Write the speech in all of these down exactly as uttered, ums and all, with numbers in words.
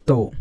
तो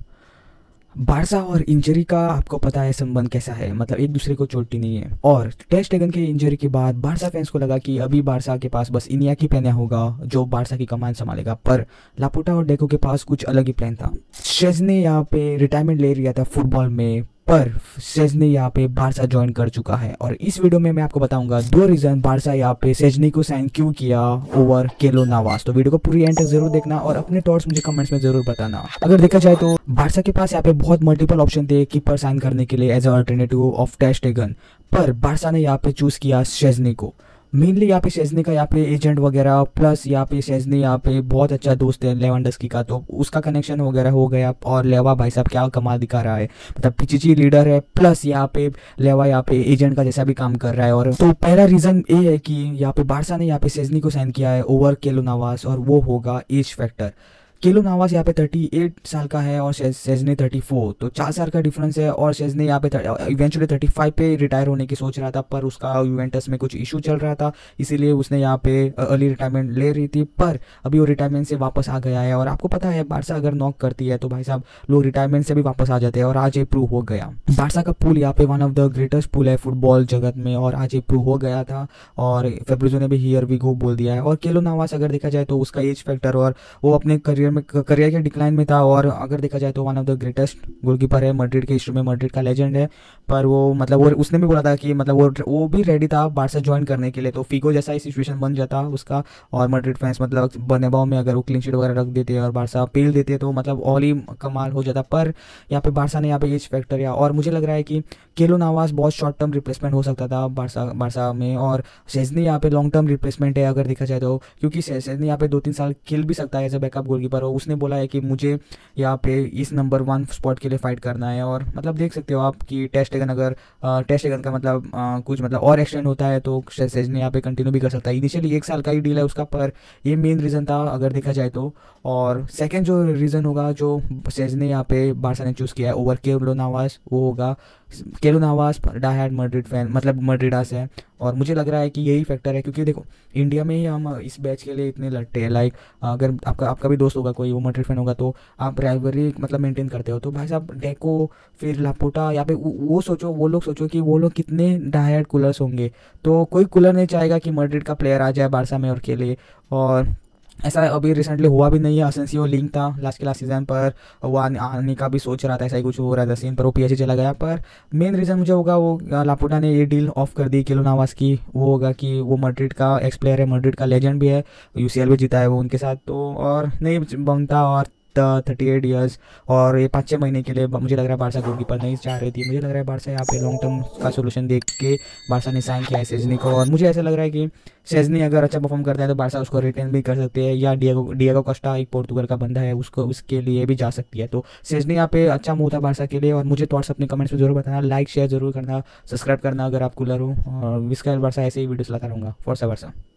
बारसा और इंजरी का आपको पता है संबंध कैसा है, मतलब एक दूसरे को चोटती नहीं है। और टेर स्टेगन के इंजरी के बाद बारसा फैंस को लगा कि अभी बारसा के पास बस इनियाकी पेन्या होगा जो बारसा की कमान संभालेगा, पर लापोर्टा और डेको के पास कुछ अलग ही प्लान था। शेज़नी यहाँ पे रिटायरमेंट ले लिया था फुटबॉल में, पर शेज़नी यहाँ पे बारसा ज्वाइन कर चुका है। और इस वीडियो में मैं आपको बताऊंगा दो रीज़न बारसा यहाँ पे शेज़नी को साइन क्यों किया ओवर केलो नावास। तो वीडियो को पूरी एंड तक जरूर देखना और अपने थॉट्स मुझे कमेंट्स में जरूर बताना। अगर देखा जाए तो बारसा के पास यहाँ पे बहुत मल्टीपल ऑप्शन थे कीपर साइन करने के लिए एज अल्टरनेटिव ऑफ टेर स्टेगन, पर बारसा ने यहाँ पे चूज किया शेज़नी को। मेनली यहाँ पे शेज़नी का यहाँ पे एजेंट वगैरह, प्लस यहाँ पे शेज़नी यहाँ पे बहुत अच्छा दोस्त है लेवांडोव्स्की का, तो उसका कनेक्शन वगैरह हो गया। और लेवा भाई साहब क्या कमाल दिखा रहा है, मतलब पीछे लीडर है, प्लस यहाँ पे लेवा यहाँ पे एजेंट का जैसा भी काम कर रहा है। और तो पहला रीज़न ये है कि यहाँ पे बारसा ने यहाँ पे शेज़नी को साइन किया है ओवर केलो नावास, और वो होगा एज फैक्टर। केलो नावास यहाँ पे अड़तीस साल का है और शेज़नी चौंतीस, तो चार साल का डिफरेंस है। और शेज़नी यहाँ पे इवेंचुअली पैंतीस पे रिटायर होने की सोच रहा था, पर उसका यूवेंटस में कुछ इशू चल रहा था, इसीलिए उसने यहाँ पे अर्ली रिटायरमेंट ले रही थी, पर अभी वो रिटायरमेंट से वापस आ गया है। और आपको पता है बारसा अगर नॉक करती है तो भाई साहब लोग रिटायरमेंट से भी वापस आ जाते हैं, और आज ये प्रूव हो गया। बारसा का पुल यहाँ पे वन ऑफ द ग्रेटेस्ट पुल है फुटबॉल जगत में, और आज ये प्रूव हो गया था। और फेब्रिजो ने भी हियर वी गो बोल दिया है। और केलो नावास अगर देखा जाए तो उसका एज फैक्टर, और वो अपने करियर में करियर के डिक्लाइन में था, और अगर देखा जाए तो one of the greatest goalkeeper है मैड्रिड के हिस्ट्री में, मैड्रिड का लेजेंड है। पर वो मतलब वो उसने भी बोला था कि मतलब वो वो भी रेडी था बारसा ज्वाइन करने के लिए, तो फीगो जैसा ही सिचुएशन बन जाता उसका। और मैड्रिड फैंस मतलब बर्नाब्यू में अगर वो क्लीन शीट वगैरह रख देते और बारसा पेल देते तो मतलब ऑल ही कमाल हो जाता। पर यहाँ पे बारसा ने यहाँ पे एज फैक्टर या, और मुझे लग रहा है कि केलो नावास बहुत शॉर्ट टर्म रिप्लेसमेंट हो सकता था बारसा बारसा में, और शेज़नी यहाँ पे लॉन्ग टर्म रिप्लेसमेंट है अगर देखा जाए तो, क्योंकि शेज़नी यहाँ पे दो तीन साल खेल भी सकता है एज अ बैकअप गोलकीपर। और उसने बोला है कि मुझे यहाँ पे इस नंबर वन स्पॉट के लिए फाइट करना है। और मतलब देख सकते हो आप कि टेर स्टेगन अगर टेर स्टेगन का मतलब आ, कुछ मतलब और एक्सटेंड होता है तो शेज़नी यहाँ पे कंटिन्यू भी कर सकता है। इनिशियली एक साल का ही डील है उसका, पर ये मेन रीज़न था अगर देखा जाए तो। और सेकंड जो रीज़न होगा जो शेज़नी यहाँ पे बारसा ने चूज़ किया है ओवर केलो नावास, वो होगा Keylor Navas die hard Madrid fan, मतलब मैड्रिडास है। और मुझे लग रहा है कि यही फैक्टर है, क्योंकि देखो इंडिया में ही हम इस बैच के लिए इतने लड़ते हैं। लाइक अगर आपका आपका भी दोस्त होगा कोई वो मैड्रिड फैन होगा तो आप राइवलरी मतलब मेंटेन करते हो, तो भाई साहब डेको फिर लापोर्टा यहाँ पे वो सोचो, वो लोग सोचो कि वो लोग कितने डाई हार्ड कूलर्स होंगे। तो कोई कूलर नहीं चाहेगा कि मैड्रिड का प्लेयर आ जाए बारसा में और खेले। और ऐसा अभी रिसेंटली हुआ भी नहीं है। असेंसियो लिंक था लास्ट के लास्ट सीजन पर, वो आने का भी सोच रहा था, ऐसा ही कुछ हो रहा था सीन, पर वो पीएसजी चला गया। पर मेन रीज़न मुझे होगा वो लापोर्टा ने ये डील ऑफ कर दी केलो नावास की, वो होगा कि वो मैड्रिड का एक्स प्लेयर है, मैड्रिड का लेजेंड भी है, यूसीएल भी जीता है वो उनके साथ, तो और नहीं बनता। और थर्टी एट ईयर्स और ये पाँच छः महीने के लिए मुझे लग रहा है बारसा गोलकीपर नहीं चाह रही थी। मुझे लग रहा है बारसा यहाँ पे लॉन्ग टर्म का सोल्यूशन देख के बारसा ने साइन किया है शेज़नी को। और मुझे ऐसा लग रहा है कि शेज़नी अगर अच्छा परफॉर्म करता है तो बारसा उसको रिटेन भी कर सकते हैं, या डिएगो डिएगो कोस्टा एक पोर्तुगल का बंदा है उसको उसके लिए भी जा सकती है। तो शेज़नी यहाँ पे अच्छा मूव था बारसा के लिए। और मुझे थॉट्स अपने कमेंट्स में जरूर बताना, लाइक शेयर जरूर करना, सब्सक्राइब करना अगर आप कूलर हो। और विस्कायल बारसा ऐसे ही वीडियोस लाता रहूँगा। For Barça.